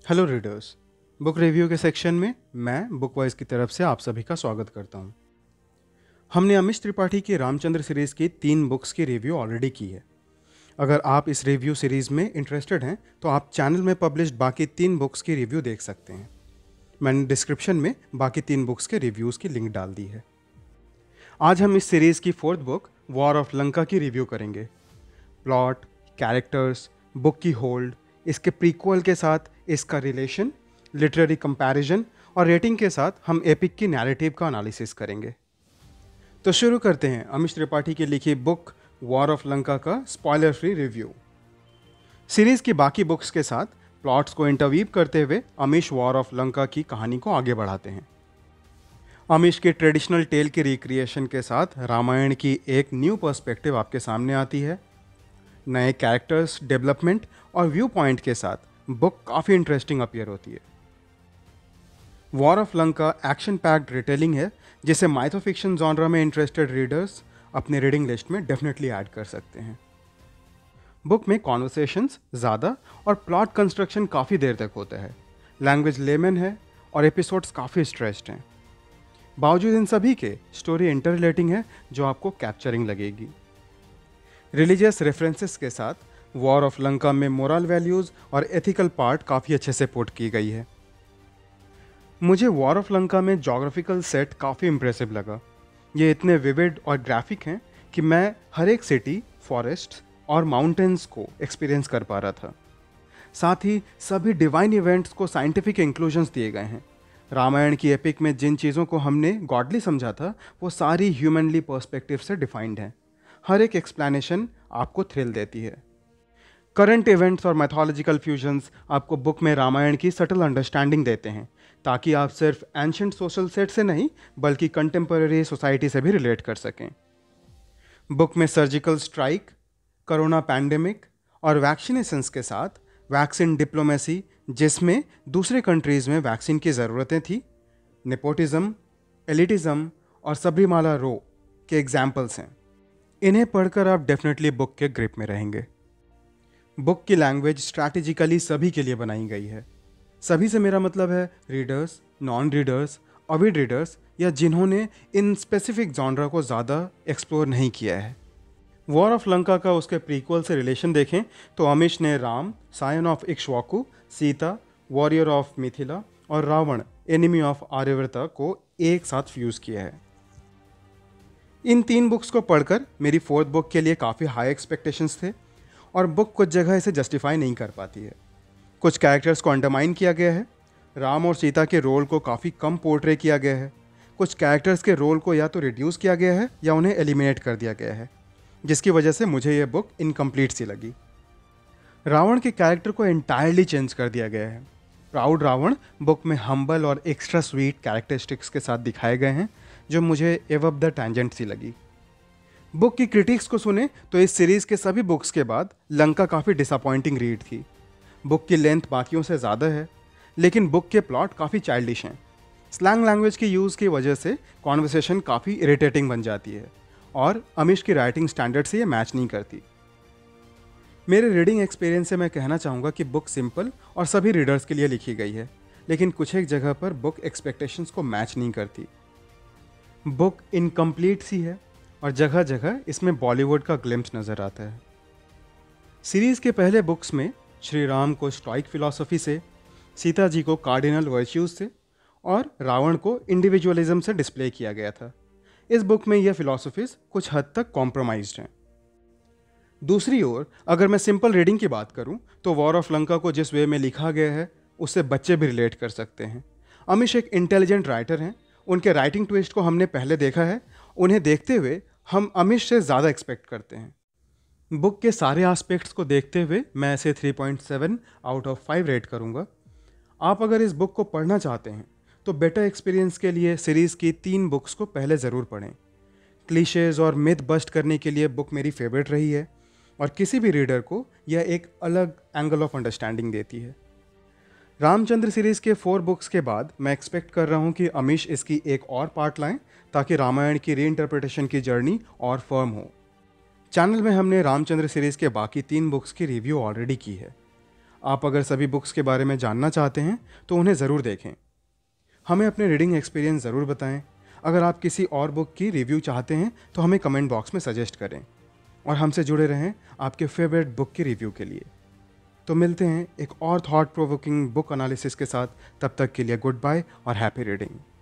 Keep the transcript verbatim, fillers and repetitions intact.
Hello readers. Book review के section में मैं बुक वाइज की तरफ से आप सभी का स्वागत करता हूं। हमने अमिश त्रिपाठी की रामचंद्र सीरीज़ की तीन बुक्स की रिव्यू ऑलरेडी की है। अगर आप इस रिव्यू सीरीज़ में इंटरेस्टेड हैं तो आप चैनल में पब्लिश्ड बाकी तीन बुक्स की रिव्यू देख सकते हैं। मैंने डिस्क्रिप्शन में बाकी तीन बुक्स के रिव्यूज़ की लिंक डाल दी है। आज हम इस सीरीज़ की fourth book war of Lanka की रिव्यू करेंगे। प्लॉट, कैरेक्टर्स, बुक की होल्ड, इसके प्रीक्वल के साथ इसका रिलेशन, लिटरेरी कंपैरिजन और रेटिंग के साथ हम एपिक की नैरेटिव का एनालिसिस करेंगे। तो शुरू करते हैं अमिश त्रिपाठी की लिखी बुक वॉर ऑफ लंका का स्पॉइलर फ्री रिव्यू। सीरीज की बाकी बुक्स के साथ प्लॉट्स को इंटरवीव करते हुए अमिश वॉर ऑफ लंका की कहानी को आगे बढ़ाते हैं। अमिश की ट्रेडिशनल टेल की रिक्रिएशन के साथ रामायण की एक न्यू पर्सपेक्टिव आपके सामने आती है। नए कैरेक्टर्स, डेवलपमेंट और व्यू पॉइंट के साथ बुक काफ़ी इंटरेस्टिंग अपीयर होती है। War of Lanka action packed retelling है जिसे माइथोफिक्शन जॉनरा में इंटरेस्टेड रीडर्स अपने रीडिंग लिस्ट में डेफिनेटली ऐड कर सकते हैं। बुक में कॉन्वर्सेशंस ज़्यादा और प्लॉट कंस्ट्रक्शन काफ़ी देर तक होता है। लैंग्वेज लेमन है और एपिसोड्स काफ़ी स्ट्रेस्ड हैं। बावजूद इन सभी के स्टोरी इंटररिलेटिंग है जो आपको कैप्चरिंग लगेगी। रिलीजियस रेफरेंसेस के साथ वॉर ऑफ लंका में मोरल वैल्यूज़ और एथिकल पार्ट काफ़ी अच्छे से पुट की गई है। मुझे वॉर ऑफ लंका में जोग्राफिकल सेट काफ़ी इम्प्रेसिव लगा। ये इतने विविड और ग्राफिक हैं कि मैं हर एक सिटी, फॉरेस्ट और माउंटेन्स को एक्सपीरियंस कर पा रहा था। साथ ही सभी डिवाइन इवेंट्स को साइंटिफिक इंक्लूजन्स दिए गए हैं। रामायण की एपिक में जिन चीज़ों को हमने गॉडली समझा था वो सारी ह्यूमनली पर्सपेक्टिव से डिफाइंड हैं। हर एक एक्सप्लेनेशन आपको थ्रिल देती है। करंट इवेंट्स और मैथोलॉजिकल फ्यूजन्स आपको बुक में रामायण की सटल अंडरस्टैंडिंग देते हैं ताकि आप सिर्फ एंशंट सोशल सेट से नहीं बल्कि कंटेम्पररी सोसाइटी से भी रिलेट कर सकें। बुक में सर्जिकल स्ट्राइक, कोरोना पैंडेमिक और वैक्सीनेशंस के साथ वैक्सीन डिप्लोमेसी, जिसमें दूसरे कंट्रीज़ में वैक्सीन की ज़रूरतें थी, नेपोटिज्म, एलिटिज़म और सबरीमाला रो के एग्जाम्पल्स हैं। इन्हें पढ़कर आप डेफिनेटली बुक के ग्रिप में रहेंगे। बुक की लैंग्वेज स्ट्रैटेजिकली सभी के लिए बनाई गई है। सभी से मेरा मतलब है readers, non readers, avid readers या जिन्होंने इन स्पेसिफिक जॉनरा को ज़्यादा एक्सप्लोर नहीं किया है। वॉर ऑफ लंका का उसके प्रीक्वल से रिलेशन देखें तो अमिश ने Ram, scion of Ikshvaku, Sita, warrior of Mithila और रावण, एनिमी ऑफ आर्यवर्ता को एक साथ फ्यूज़ किया है। इन तीन बुक्स को पढ़कर मेरी फोर्थ बुक के लिए काफ़ी हाई एक्सपेक्टेशंस थे और बुक कुछ जगह इसे जस्टिफाई नहीं कर पाती है। कुछ कैरेक्टर्स को अंडरमाइन किया गया है। राम और सीता के रोल को काफ़ी कम पोर्ट्रे किया गया है। कुछ कैरेक्टर्स के रोल को या तो रिड्यूस किया गया है या उन्हें एलिमिनेट कर दिया गया है, जिसकी वजह से मुझे यह बुक इनकम्प्लीट सी लगी। रावण के कैरेक्टर को एंटायरली चेंज कर दिया गया है। प्राउड रावण बुक में हम्बल और एक्स्ट्रा स्वीट कैरेक्टरिस्टिक्स के साथ दिखाए गए हैं जो मुझे एवब द टैंजेंट सी लगी। बुक की क्रिटिक्स को सुने तो इस सीरीज़ के सभी बुक्स के बाद लंका काफ़ी डिसअपॉइंटिंग रीड थी। बुक की लेंथ बाकियों से ज़्यादा है, लेकिन बुक के प्लॉट काफ़ी चाइल्डिश हैं। स्लैंग लैंग्वेज की यूज़ की वजह से कॉन्वर्सेशन काफ़ी इरिटेटिंग बन जाती है और अमिश की राइटिंग स्टैंडर्ड से ये मैच नहीं करती। मेरे रीडिंग एक्सपीरियंस से मैं कहना चाहूँगा कि बुक सिंपल और सभी रीडर्स के लिए लिखी गई है, लेकिन कुछ एक जगह पर बुक एक्सपेक्टेशंस को मैच नहीं करती। बुक इनकम्प्लीट सी है और जगह जगह इसमें बॉलीवुड का ग्लिम्स नज़र आता है। सीरीज़ के पहले बुक्स में श्री राम को स्टॉइक फिलॉसफी से, सीता जी को कार्डिनल वर्च्यूज से और रावण को इंडिविजुअलिज्म से डिस्प्ले किया गया था। इस बुक में यह फिलॉसफीज कुछ हद तक कॉम्प्रोमाइज्ड हैं। दूसरी ओर अगर मैं सिंपल रीडिंग की बात करूं तो वॉर ऑफ लंका को जिस वे में लिखा गया है उससे बच्चे भी रिलेट कर सकते हैं। अमिश एक इंटेलिजेंट राइटर हैं। उनके राइटिंग ट्विस्ट को हमने पहले देखा है। उन्हें देखते हुए हम अमिश से ज़्यादा एक्सपेक्ट करते हैं। बुक के सारे एस्पेक्ट्स को देखते हुए मैं इसे three point seven out of five rate करूँगा। आप अगर इस बुक को पढ़ना चाहते हैं तो बेटर एक्सपीरियंस के लिए सीरीज़ की तीन बुक्स को पहले ज़रूर पढ़ें। क्लीशेज और मिथ बस्ट करने के लिए बुक मेरी फेवरेट रही है और किसी भी रीडर को यह एक अलग एंगल ऑफ अंडरस्टैंडिंग देती है। रामचंद्र सीरीज़ के फोर बुक्स के बाद मैं एक्सपेक्ट कर रहा हूँ कि अमिश इसकी एक और पार्ट लाएं ताकि रामायण की रीइंटरप्रिटेशन की जर्नी और फर्म हो। चैनल में हमने रामचंद्र सीरीज़ के बाकी तीन बुक्स की रिव्यू ऑलरेडी की है। आप अगर सभी बुक्स के बारे में जानना चाहते हैं तो उन्हें ज़रूर देखें। हमें अपने रीडिंग एक्सपीरियंस ज़रूर बताएं। अगर आप किसी और बुक की रिव्यू चाहते हैं तो हमें कमेंट बॉक्स में सजेस्ट करें और हमसे जुड़े रहें आपके फेवरेट बुक के रिव्यू के लिए। तो मिलते हैं एक और थॉट प्रोवोकिंग बुक एनालिसिस के साथ। तब तक के लिए गुड बाय और हैप्पी रीडिंग।